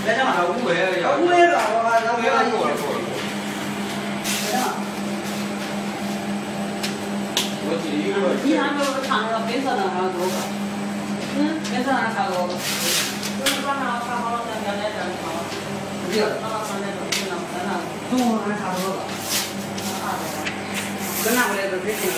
来什么？ 5位要。 5位了，我靠，那 5位了，过了。 来什么？ 我第一个。 你还给我唱那个黑色的还有多个？黑色的还有多个？就是晚上唱好了再2点钟唱。 对。 唱到3点钟，真的。 中午还差不多了。跟拿回来都可以。